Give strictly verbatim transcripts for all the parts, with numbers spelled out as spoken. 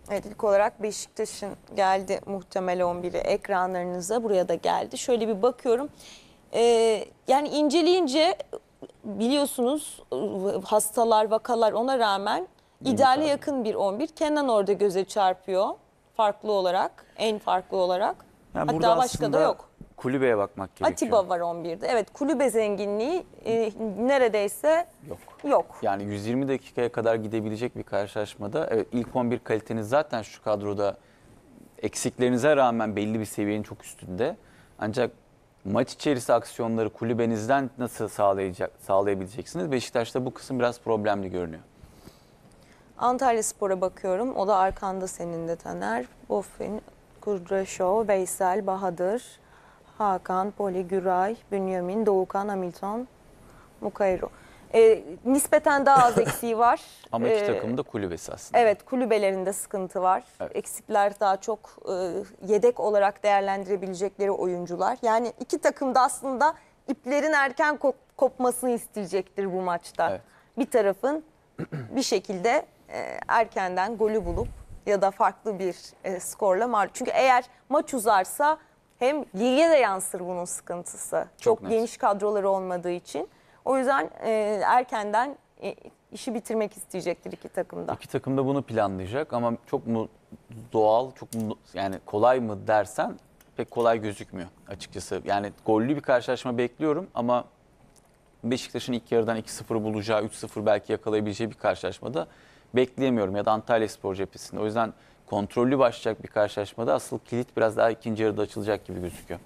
Evet, ilk olarak Beşiktaş'ın geldi muhtemel on biri ekranlarınıza, buraya da geldi. Şöyle bir bakıyorum. Ee, yani inceleyince biliyorsunuz hastalar, vakalar ona rağmen ideale yakın bir on bir. Kenan orada göze çarpıyor farklı olarak, en farklı olarak. Yani Hatta başka da yok. Kulübeye bakmak gerekiyor. Atiba var on birde. Evet, kulübe zenginliği e, neredeyse Yok. yok. Yani yüz yirmi dakikaya kadar gidebilecek bir karşılaşmada evet, ilk on bir kaliteniz zaten şu kadroda eksiklerinize rağmen belli bir seviyenin çok üstünde. Ancak maç içerisi aksiyonları kulübenizden nasıl sağlayacak, sağlayabileceksiniz? Beşiktaş'ta bu kısım biraz problemli görünüyor. Antalyaspor'a bakıyorum. O da arkanda senin de Taner. Bofin, Kudraşov, Veysel, Bahadır, Hakan, Poli, Güray, Bünyamin, Doğukan, Hamilton, Mukayro. E, nispeten daha az eksiği var. Ama iki E, takımın da kulübesi aslında. Evet, kulübelerinde sıkıntı var. Evet. Eksikler daha çok e, yedek olarak değerlendirebilecekleri oyuncular. Yani iki takım da aslında iplerin erken kop kopmasını isteyecektir bu maçta. Evet. Bir tarafın bir şekilde e, erkenden golü bulup ya da farklı bir e, skorla mağlup. Çünkü eğer maç uzarsa hem lige de yansır bunun sıkıntısı. Çok, net. geniş kadroları olmadığı için. O yüzden e, erkenden e, işi bitirmek isteyecektir iki takım da. İki takım da bunu planlayacak ama çok mu doğal, çok mu yani kolay mı dersen pek kolay gözükmüyor açıkçası. Yani gollü bir karşılaşma bekliyorum ama Beşiktaş'ın ilk yarıdan iki sıfır bulacağı, üç sıfır belki yakalayabileceği bir karşılaşmada bekleyemiyorum ya da Antalyaspor cephesinde. O yüzden kontrollü başlayacak bir karşılaşmada asıl kilit biraz daha ikinci yarıda açılacak gibi gözüküyor.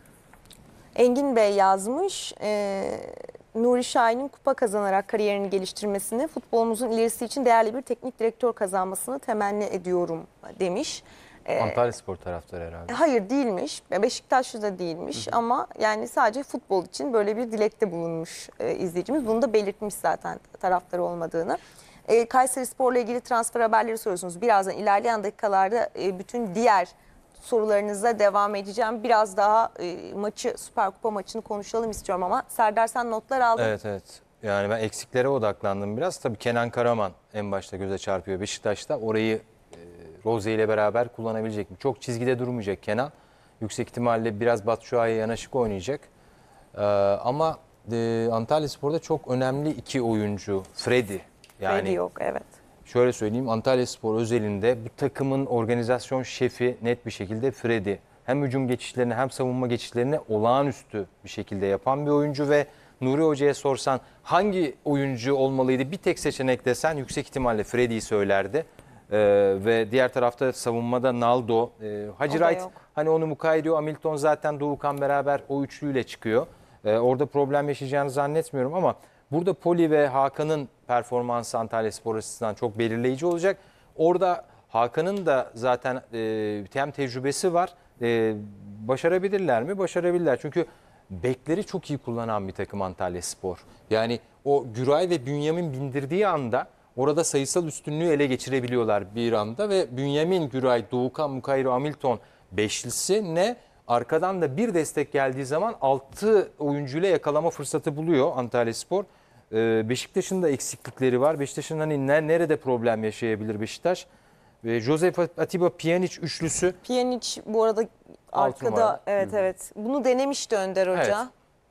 Engin Bey yazmış, e, Nuri Şahin'in kupa kazanarak kariyerini geliştirmesini, futbolumuzun ilerisi için değerli bir teknik direktör kazanmasını temenni ediyorum demiş. E, Antalyaspor taraftarı herhalde. hayır değilmiş, Beşiktaşlı da değilmiş, hı hı, ama yani sadece futbol için böyle bir dilekte bulunmuş e, izleyicimiz. Bunu da belirtmiş zaten taraftarı olmadığını. E, Kayserispor'la ilgili transfer haberleri soruyorsunuz. Birazdan ilerleyen dakikalarda e, bütün diğer sorularınıza devam edeceğim. Biraz daha e, maçı, Süper Kupa maçını konuşalım istiyorum ama Serdar sen notlar aldın. Evet evet. Yani ben eksiklere odaklandım biraz. Tabii Kenan Karaman en başta göze çarpıyor Beşiktaş'ta. Orayı e, Rose ile beraber kullanabilecek mi? Çok çizgide durmayacak Kenan. Yüksek ihtimalle biraz Batshuayi'ye yanaşık oynayacak. Ee, ama e, Antalyaspor'da çok önemli iki oyuncu. Freddy. Yani Freddy yok, evet. Şöyle söyleyeyim, Antalyaspor özelinde bu takımın organizasyon şefi net bir şekilde Freddy. Hem hücum geçişlerini hem savunma geçişlerini olağanüstü bir şekilde yapan bir oyuncu ve Nuri Hoca'ya sorsan hangi oyuncu olmalıydı bir tek seçenek desen yüksek ihtimalle Freddy'yi söylerdi. Ee, ve diğer tarafta savunmada Naldo, e, Hacı Wright, hani onu Mukayro, Hamilton zaten Doğukan beraber o üçlüyle çıkıyor. Ee, orada problem yaşayacağını zannetmiyorum ama burada Poli ve Hakan'ın performansı Antalyaspor açısından çok belirleyici olacak. Orada Hakan'ın da zaten e, hem tecrübesi var. E, başarabilirler mi? Başarabilirler. Çünkü bekleri çok iyi kullanan bir takım Antalyaspor. Yani o Güray ve Bünyamin bindirdiği anda orada sayısal üstünlüğü ele geçirebiliyorlar bir anda ve Bünyamin, Güray, Doğukan, Mukayro, Hamilton beşlisi ne? Arkadan da bir destek geldiği zaman altı oyuncuyla yakalama fırsatı buluyor Antalyaspor. Ee, Beşiktaş'ın da eksiklikleri var. Beşiktaş'ın hani nerede problem yaşayabilir Beşiktaş? Ve Josef Atiba Pjanic üçlüsü. Pjanic bu arada arkada, evet evet. Bunu denemişti Önder Hoca. Evet.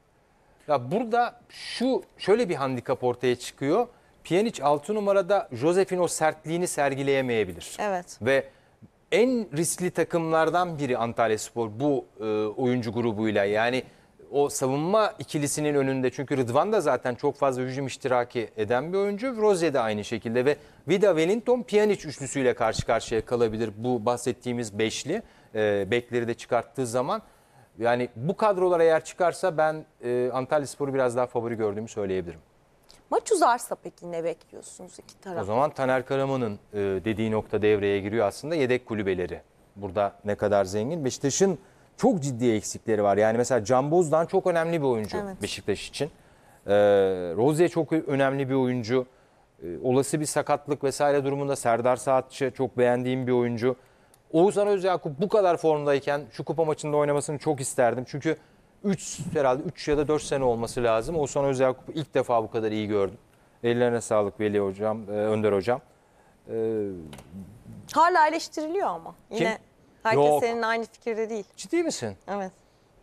Ya burada şu şöyle bir handikap ortaya çıkıyor. Pjanic altı numarada Josef'in o sertliğini sergileyemeyebilir. Evet. Ve en riskli takımlardan biri Antalyaspor bu e, oyuncu grubuyla. Yani o savunma ikilisinin önünde, çünkü Rıdvan da zaten çok fazla hücum iştiraki eden bir oyuncu. Rose de aynı şekilde ve Vida, Wellington, Pjanic üçlüsüyle karşı karşıya kalabilir bu bahsettiğimiz beşli. E, bekleri de çıkarttığı zaman. Yani bu kadrolar eğer çıkarsa ben e, Antalyaspor'u biraz daha favori gördüğümü söyleyebilirim. Maç uzarsa peki ne bekliyorsunuz iki taraf? O zaman Taner Karaman'ın e, dediği nokta devreye giriyor aslında, yedek kulübeleri. Burada ne kadar zengin. Beşiktaş'ın çok ciddi eksikleri var. Yani mesela Can Bozdoğan çok önemli bir oyuncu, evet, Beşiktaş için. Ee, Rozier çok önemli bir oyuncu. Ee, olası bir sakatlık vesaire durumunda Serdar Saatçı çok beğendiğim bir oyuncu. Oğuzhan Özyakup bu kadar formdayken şu kupa maçında oynamasını çok isterdim. Çünkü üç herhalde üç ya da dört sene olması lazım. Oğuzhan Özyakup'u ilk defa bu kadar iyi gördüm. Ellerine sağlık Veli hocam, Önder hocam. Ee, Hala eleştiriliyor ama. Yine Kim? herkes Yok. seninle aynı fikirde değil. Ciddi misin? Evet.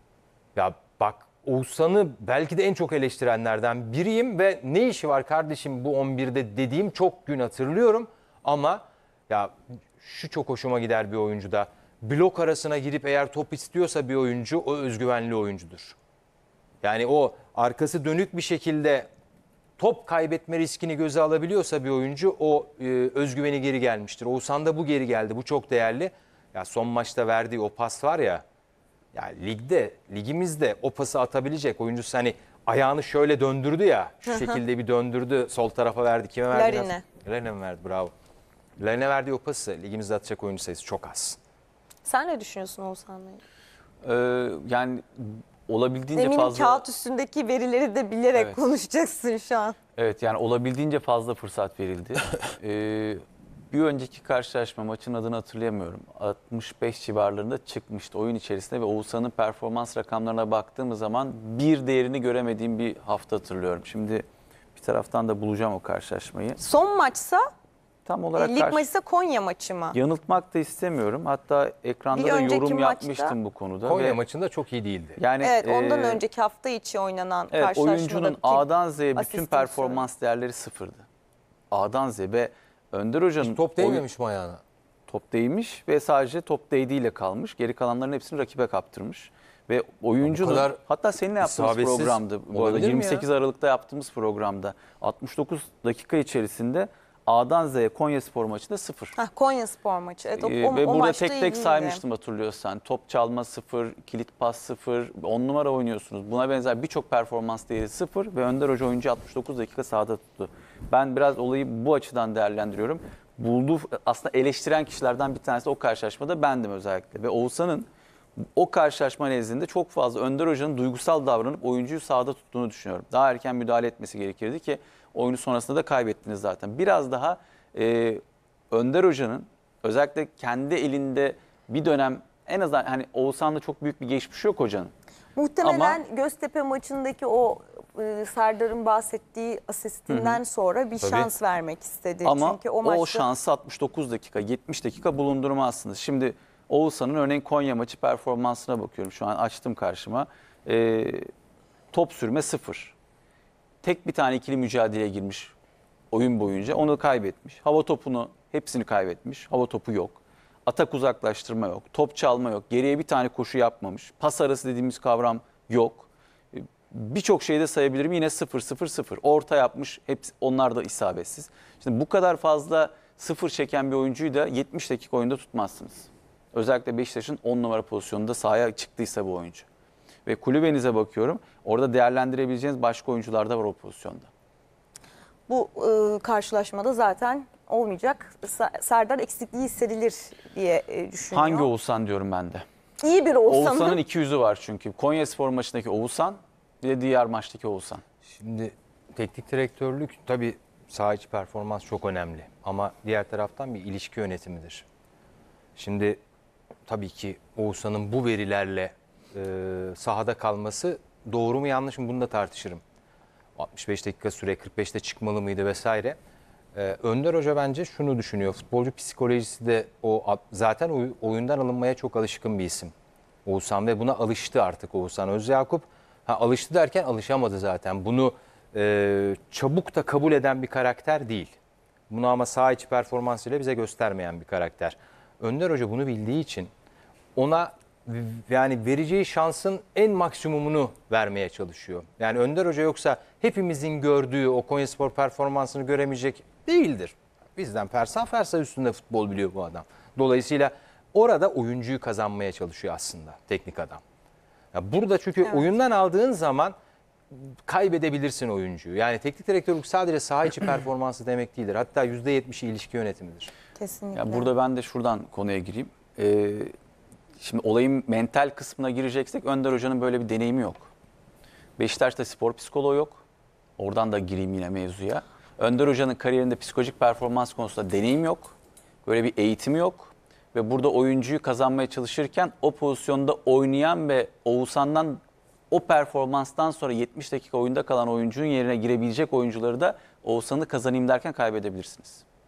Ya bak, Oğuzhan'ı belki de en çok eleştirenlerden biriyim ve ne işi var kardeşim bu on birde dediğim çok gün hatırlıyorum. Ama ya şu çok hoşuma gider bir oyuncuda. Blok arasına girip eğer top istiyorsa bir oyuncu, o özgüvenli oyuncudur. Yani o arkası dönük bir şekilde top kaybetme riskini göze alabiliyorsa bir oyuncu, o e, özgüveni geri gelmiştir. Oğuzhan'da bu geri geldi. Bu çok değerli. Ya son maçta verdiği o pas var ya. Ya ligde, ligimizde o pası atabilecek oyuncusu, hani ayağını şöyle döndürdü ya. Şu şekilde bir döndürdü. Sol tarafa verdi. Kime verdi? Larin'e. Larin'e mi verdi? Bravo. Larin'e verdiği o pası ligimizde atacak oyuncu sayısı çok az. Sen ne düşünüyorsun Oğuzhan'la ilgili? Ee, yani olabildiğince Eminim fazla... kağıt üstündeki verileri de bilerek Evet. konuşacaksın şu an. Evet, yani olabildiğince fazla fırsat verildi. Ee, bir önceki karşılaşma, maçın adını hatırlayamıyorum, altmış beş civarlarında çıkmıştı oyun içerisinde ve Oğuzhan'ın performans rakamlarına baktığımız zaman bir değerini göremediğim bir hafta hatırlıyorum. Şimdi bir taraftan da bulacağım o karşılaşmayı. Son maçsa Tam olarak lig karşı- maçı ise Konya maçı mı? yanıltmak da istemiyorum. Hatta ekranda Bir da önceki yorum maçta- yapmıştım bu konuda. Konya ve maçında çok iyi değildi. yani Evet, ondan e, önceki hafta içi oynanan Evet, karşılaşmada oyuncunun ki A'dan Z'ye bütün asistin performans değerleri sıfırdı. A'dan Z'ye ve Önder Hoca'nın Top oyun- değmemiş mi ayağına? top değmiş ve sadece top değdiğiyle kalmış. Geri kalanların hepsini rakibe kaptırmış. Ve oyuncunun, kadar hatta seninle yaptığımız isabetsiz programdı bu arada, olabilir mi ya? yirmi sekiz Aralık'ta yaptığımız programda altmış dokuz dakika içerisinde A'dan Z'ye Konyaspor maçında sıfır. Hah, Konya Spor maçı. Evet, o, Ee, o, ve o burada maçta tek tek iyiydi. saymıştım, hatırlıyorsan. Top çalma sıfır, kilit pas sıfır, on numara oynuyorsunuz. Buna benzer birçok performans değeri sıfır ve Önder Hoca oyuncu altmış dokuz dakika sahada tuttu. Ben biraz olayı bu açıdan değerlendiriyorum. Bulduğu, aslında eleştiren kişilerden bir tanesi o karşılaşmada bendim özellikle. Ve Oğuzhan'ın o karşılaşma nezdinde çok fazla Önder Hoca'nın duygusal davranıp oyuncuyu sahada tuttuğunu düşünüyorum. Daha erken müdahale etmesi gerekirdi ki oyunu sonrasında da kaybettiniz zaten. Biraz daha e, Önder Hoca'nın özellikle kendi elinde bir dönem, en azından hani Oğuzhan'da çok büyük bir geçmiş yok hocanın. Muhtemelen Göztepe maçındaki o e, Serdar'ın bahsettiği asistinden sonra bir Tabii. şans vermek istedi. Ama Çünkü o o, maçta şansı altmış dokuz dakika, yetmiş dakika bulundurmazsınız. Şimdi Oğuzhan'ın örneğin Konya maçı performansına bakıyorum. Şu an açtım karşıma. Ee, top sürme sıfır. Tek bir tane ikili mücadeleye girmiş oyun boyunca. Onu kaybetmiş. Hava topunu hepsini kaybetmiş. Hava topu yok. Atak uzaklaştırma yok. Top çalma yok. Geriye bir tane koşu yapmamış. Pas arası dediğimiz kavram yok. Ee, Birçok şeyde sayabilirim. Yine sıfır sıfır sıfır. Orta yapmış. Hepsi, onlar da isabetsiz. Şimdi bu kadar fazla sıfır çeken bir oyuncuyu da yetmiş dakika oyunda tutmazsınız. Özellikle Beşiktaş'ın on numara pozisyonunda sahaya çıktıysa bu oyuncu. Ve kulübenize bakıyorum. Orada değerlendirebileceğiniz başka oyuncular da var o pozisyonda. bu e, karşılaşmada zaten olmayacak. Sa- Serdar eksikliği hissedilir diye e, düşünüyor. Hangi Oğuzhan diyorum ben de. İyi bir Oğuzhan'ın. Oğuzhan'ın iki yüzü var çünkü. Konyaspor maçındaki Oğuzhan, bir de diğer maçtaki Oğuzhan. Şimdi teknik direktörlük tabii saha içi performans çok önemli. Ama diğer taraftan bir ilişki yönetimidir. Şimdi tabii ki Oğuzhan'ın bu verilerle e, sahada kalması doğru mu yanlış mı bunu da tartışırım. altmış beş dakika süre, kırk beşte çıkmalı mıydı vesaire. E, Önder Hoca bence şunu düşünüyor. Futbolcu psikolojisi de o zaten oy- oyundan alınmaya çok alışkın bir isim. Oğuzhan ve buna alıştı artık Oğuzhan Özyakup. Ha, alıştı derken alışamadı zaten. Bunu e, çabuk da kabul eden bir karakter değil. Bunu ama saha içi performansıyla bize göstermeyen bir karakter. Önder Hoca bunu bildiği için ona yani vereceği şansın en maksimumunu vermeye çalışıyor. Yani Önder Hoca yoksa hepimizin gördüğü o Konyaspor performansını göremeyecek değildir. Bizden fersa fersa üstünde futbol biliyor bu adam. Dolayısıyla orada oyuncuyu kazanmaya çalışıyor aslında teknik adam. Ya burada çünkü Evet. oyundan aldığın zaman kaybedebilirsin oyuncuyu. Yani teknik direktörlük sadece saha içi performansı demek değildir. Hatta yüzde yetmişi ilişki yönetimidir. Kesinlikle. Ya burada ben de şuradan konuya gireyim. Ee, şimdi olayın mental kısmına gireceksek Önder Hoca'nın böyle bir deneyimi yok. Beşiktaş'ta spor psikoloğu yok. Oradan da gireyim yine mevzuya. Önder Hoca'nın kariyerinde psikolojik performans konusunda deneyim yok. Böyle bir eğitimi yok. Ve burada oyuncuyu kazanmaya çalışırken o pozisyonda oynayan ve Oğuzhan'dan o performanstan sonra yetmiş dakika oyunda kalan oyuncunun yerine girebilecek oyuncuları da Oğuzhan'ı kazanayım derken kaybedebilirsiniz.